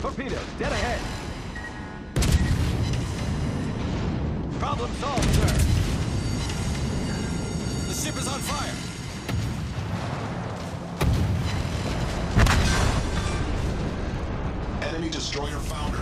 Torpedo, dead ahead. Problem solved, sir. The ship is on fire. Enemy destroyer found